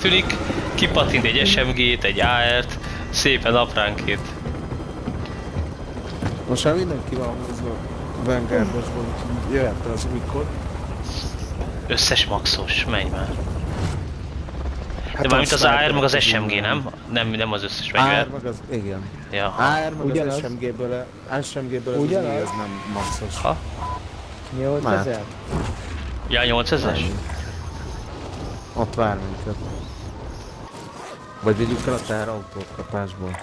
tűnik, kipattint egy SMG-t, egy AR-t, szépen apránként. Most már mindenki van hozva a Vanguardosból, úgyhogy jöhet az új kod. Összes maxos, menj már. Hát de mármint az AR meg az SMG, nem? Nem az összes fegyver. AR meg az, igen. Ja. AR meg ugyanaz. az SMG-ből az új, ez nem maxos. Ha? 8000? Ja, 8000-es? Ott vár minket. Vagy vigyük fel a teherautót kapásból.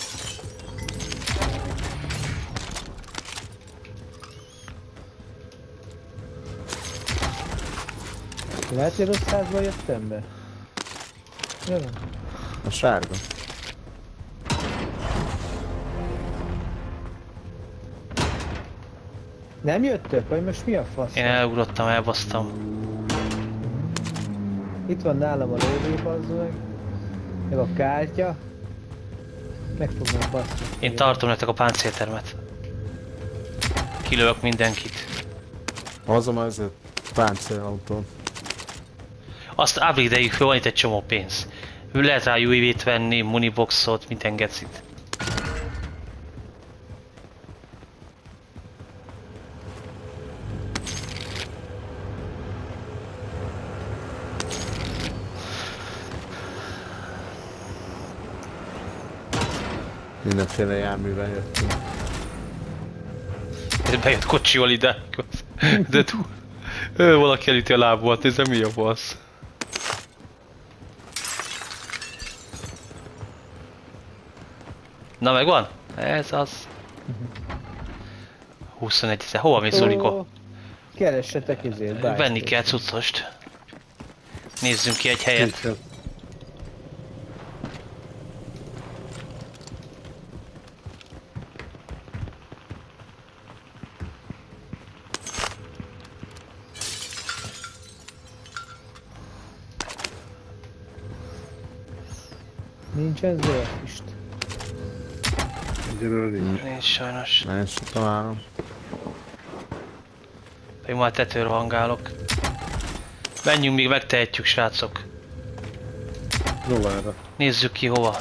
Lehet, hogy rossz házba jöttem be? Jön. A sárga. Nem jöttök? Vagy most mi a fasz? Én elugrottam, elbasztam. Itt van nálam a lóvé, bazd meg. Meg a kártya. Meg fogom baszni. Én tartom nektek a páncéltermet. Kilövök mindenkit. Hozom az a páncélautón. Azt upgrade-eljük föl, van itt egy csomó pénz. Lehet rá UAV-t venni, muniboxot, minden gecit. Mindenféle járművel jöttünk. Bejött kocsival ide. De túl. Valaki elüti a lábúat, nézze mi a fasz. Na megvan? Ez az. 21 000. Hova mész, Zoliko? Keressetek ezért, bárki. Venni kell cuccost. Nézzünk ki egy helyet. Nincsen zöldist. Nincs sajnos. Nagyon se találom. Pedig már tetőre hangálok. Menjünk, még megtehetjük, srácok. Rovára. Nézzük ki hova.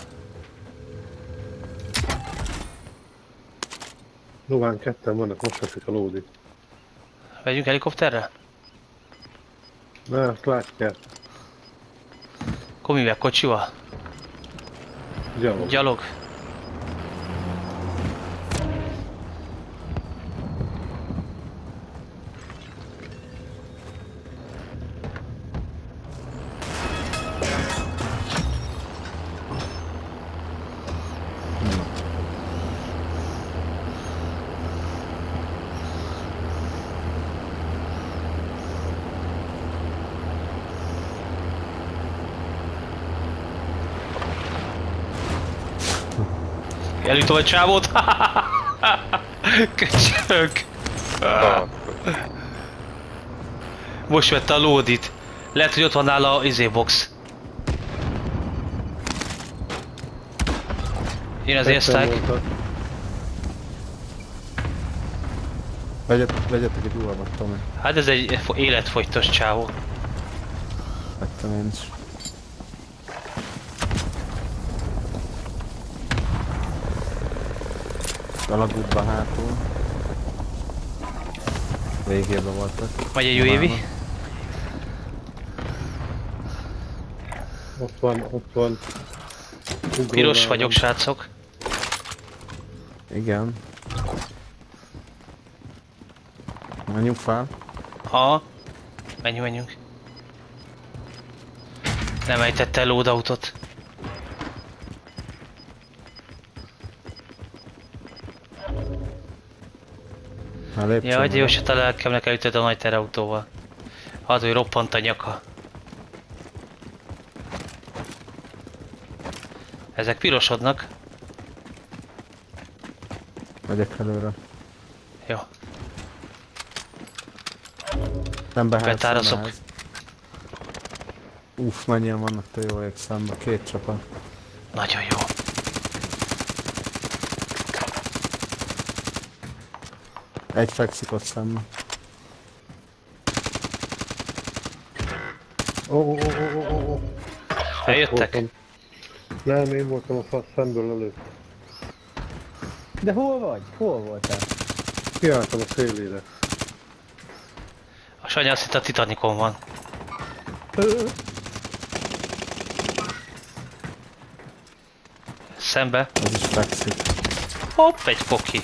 Lován ketten vannak, most veszik a lódit. Vegyünk helikopterre? Ne, azt látják. Akkor mivel? Kocsival? Gyalog. Gyalog? Elütöm a csávót! Köcsög! Most vette a lódit. Lehet, hogy ott van nála a box. Én az észták. Vegyetek egy ulvat, Tomi. Hát ez egy életfogytos csávó. Vettem én is. Alagútba hátul. Végében voltak. Megy egy UAV. Ott van. Piros vagyok, srácok. Igen. Menjünk fel. Ha. Menjünk. Nem ejtette el loadoutot. Jaj, de jó se a lelkemnek elütött a nagy terautóval. Hát, hogy roppant a nyaka. Ezek pirosodnak. Megyek előre. Jó. Nem beház. Betározok. Uff, mennyien vannak, te jó ég szembe. 2 csapat. Nagyon jó. Egy fekszik ott szembe. Ó. Eljöttek? Nem, én voltam a fasz szemből előtt. De hol vagy? Hol voltál? Kiálltam a szélére. A Sanyi azt hitt a Titanicon van. Szembe. Az is fekszik. Hopp, egy poki.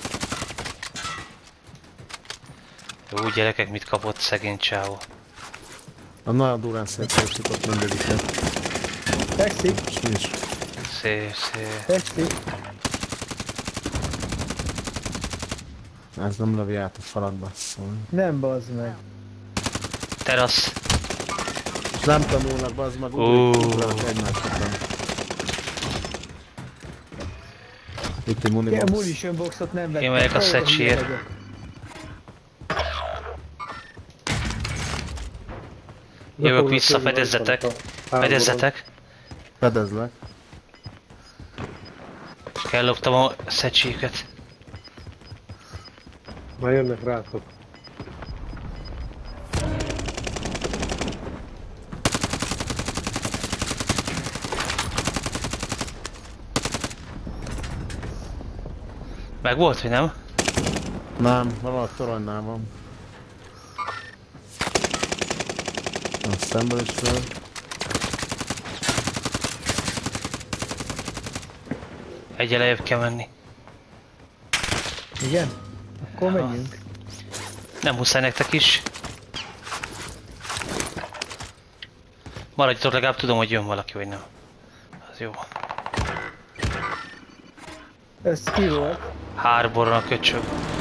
Jó gyerekek, mit kapott szegény csávó. A nagyon durán szétfelsított mindegyiket. Fekszik, És mi is. Szép, szép. fekszik. Ez nem lövi át a falat, basszol. Nem bazd meg. Terasz. És nem tanulnak, bazd meg, Ó. ugranak egymás után. Itt egy A munibox. munition boxot nem vettem. Én megyek a Olyan Szecsiért. hülye vagyok. Jövök vissza, fedezzetek. Fedezzetek. Fedezlek. Kelloptam a szecséket. Már jönnek rátok. Meg volt, hogy nem? Nem, valahol toronynál van. A szemből is föl. Egyre lejjebb kell menni. Igen? Akkor menjünk. Nem muszáj nektek is. Maradjatok, legalább tudom, hogy jön valaki, vagy nem. Az jó. Ez ki volt? Harboron a köcsög.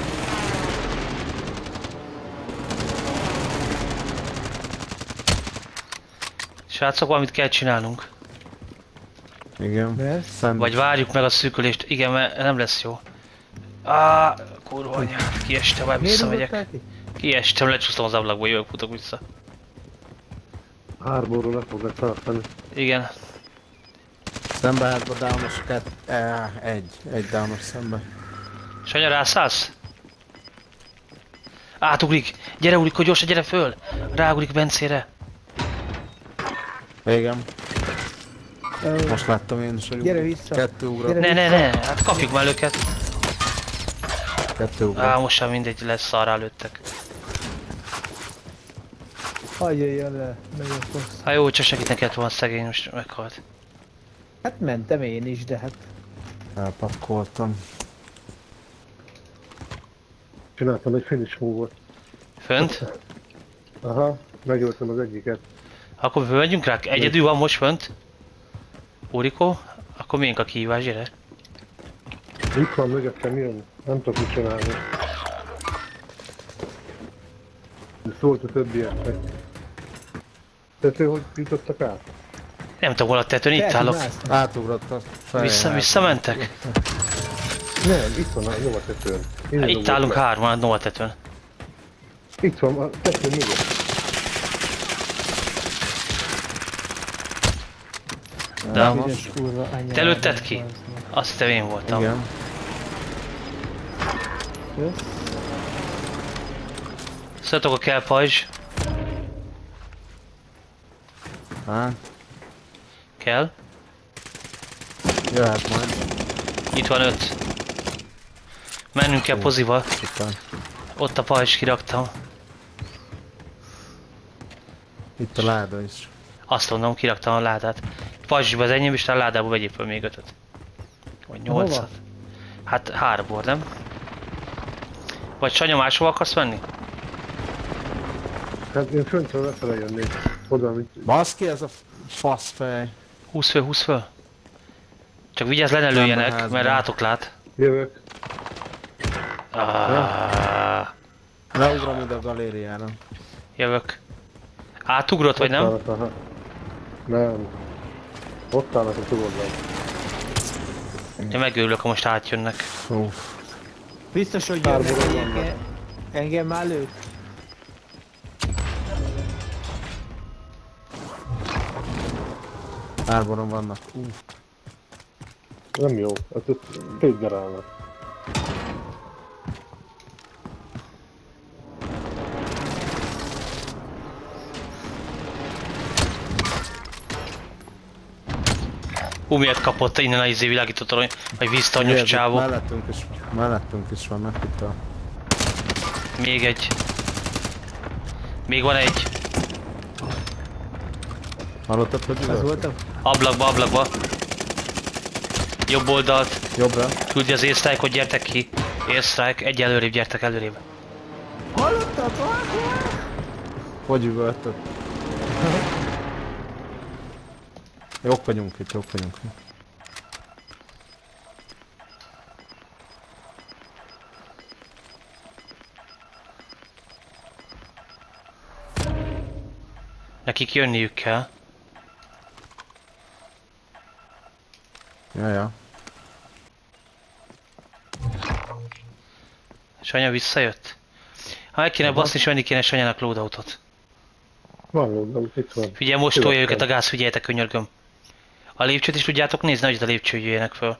Srácok, valamit kell csinálnunk. Igen. Mert? Szent. Vagy várjuk meg a szűkülést. Igen, mert nem lesz jó. Kurva anyát, kiestem, már Miért visszamegyek. ugrottál ki? Kiestem, lecsúsztam az ablakból, jövök, futok vissza. Hárborról le foglak tartani. Igen. Szembe hátba downos egy downos szembe. Sanya, rászállsz? Átugrik! Gyere Uliko, gyorsan, gyere föl! Ráugrik Bencére! Igen. Most láttam én is, hogy Gyere vissza. kettő ugrott. Gyere. Ne, hát kapjuk már őket. Kettő ugrott. Most sem mindegy, lesz szarrá lőttek. Hagyjön le, nagyon fogsz. Hát jó, csak segíteni kellett volna, szegény, most meghalt. Hát mentem én is, de hát... Elpakkoltam. Csináltam egy finish move-ot. Fönt? Aha, megöltem az egyiket. Akkor fölmegyünk rá? Egyedül van most fönt? Uriko? Akkor miénk a kihívás, gyere? Itt van mögöttem, jön. Nem tudok mit csinálni. Szólt a többieknek. Tető, hogy jutottak át? Nem tudom, hol a tetőn, itt állok. Átugrott a feje. Visszamentek? Nem, itt van a Nova tetőn. Hát itt állunk hárman a Nova tetőn. Itt van a tető mögött. De Ügyes kurva anyád. te lőtted ki? Azt hittem én voltam. Igen. Jössz? Szóltok, a kell pajzs. Hát, Kell. jöhet majd. Itt van 5. Mennünk kell pozival. Után. Ott a pajzs kiraktam. Itt a láda is. Azt mondom, kiraktam a ládát. Pajzsba az enyém, és a ládába vegyél föl még 5-öt. Vagy 8-at. Hát Harbor, nem? Vagy Sanya, máshova akarsz menni? Hát én föntről lefele jönnék. Oda, mint... Baszki, ez a faszfej. 20 föl, 20 föl. Csak vigyázz, le ne lőjenek, házban. mert rátok lát. Jövök. Leugrom ide a galériára. Jövök. Átugrott, vagy nem? Ott állnak, aha. Nem. Ott állnak a túloldal. Én megőrülök, ha most átjönnek. Uff. Biztos, hogy Hárboron jönnek, vannak. engem már lőtt. Hárboron vannak. Nem jó. Hát ott fékderálnak. Miért kapott innen a izé világítótól, vagy víztanyos csávó. Mellettünk is vannak itt a... Még egy. Még van egy. Hallottad, hogy Az üvölt? voltam? Ablakba, ablakba. Jobb oldalt. Jobbra. Tudja az airstrike, hogy gyertek ki. Airstrike, egy előrébb, gyertek előrébb. Hallottad? Hogy üvöltött? Jók vagyunk itt, jók vagyunk itt. Nekik jönniük kell. Ja. Sanya visszajött? Ha el kéne baszni, és venni kéne Sanyának loadoutot. Van lódom, itt van. Figyelj, most tolja őket a gáz, figyeljetek, könyörgöm. A lépcsőt is tudjátok nézni, hogy a lépcső jöjjenek föl.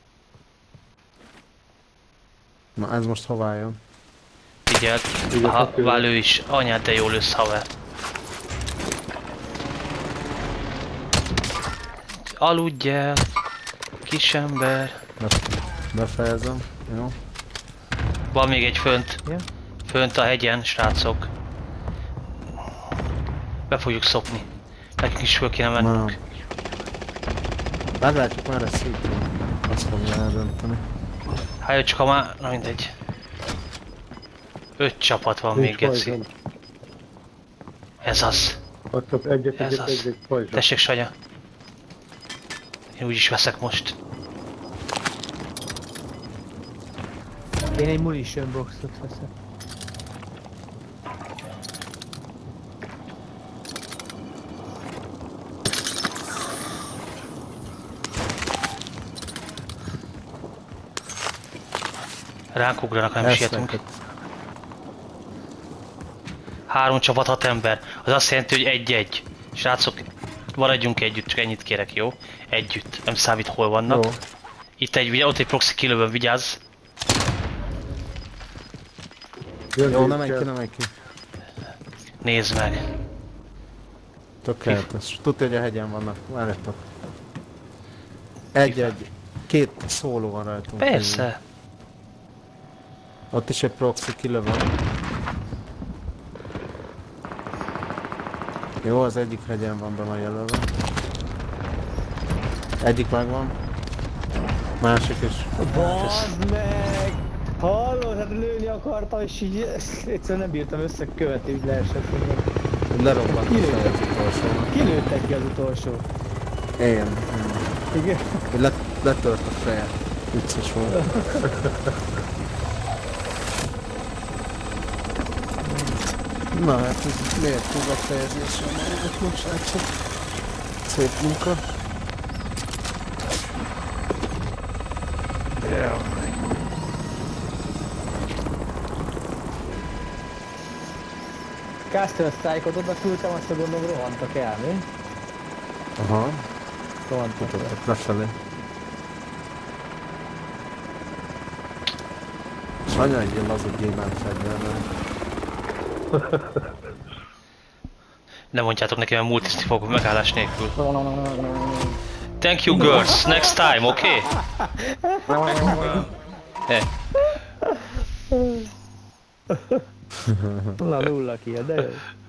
Na ez most hová jön? Figyeld. Aha, vál ő is. Anyád, de jól lősz, haver. Aludj el, kisember. Befejezem. Jó. Van még egy fönt. Ja. Fönt a hegyen, srácok. Be fogjuk szopni. Nekünk is föl kéne mennünk. Meglátjuk már ezt szépen. Azt fogja eldönteni. Hát jó, csak ha már... Na mindegy. 5 csapat van még, geci. Ez az. Adtok Ez az. egy pajzsot. Tessék, Sanya. Én úgyis veszek most. Én egy munition boxot veszek. Ránk ugranak, nem sietünk. 3 csapat, 6 ember. Az azt jelenti, hogy 1-1. Srácok, maradjunk együtt, csak ennyit kérek, jó? Együtt. Nem számít, hol vannak. Jó. Itt ott egy proxy kilőben, vigyázz. Jó, nem menj ki. Nézd meg. Tökéletes. Tudja, hogy a hegyen vannak. Várjatok. Egy. 2 szóló van rajtunk. Persze. Ott is egy proxy kilövöm. Jó, az egyik hegyen van be van jelölve. Egyik megvan. Másik is. Bazd meg! Hallod, hát lőni akartam, és így egyszerűen nem bírtam összekövetni, úgy leesett. Lerobbant a feje az utolsónak. Kilőttek ki az utolsó. Én. Igen. Letört a feje. Vicces volt. Na hát ez miért fog a fejezésre maradok, srácok? Szép munka. Caster Strike-ot oda küldtem, azt a gondolom rohantak el, mi? Aha, Rohantak el. futottak lefelé. Sanya egy ilyen laza gyémánt fegyverrel. Nem mondjátok neki, mert multizni fogok megállás nélkül. Thank you, girls. Next time, okay? Hey. Na, nulla ki, de jó.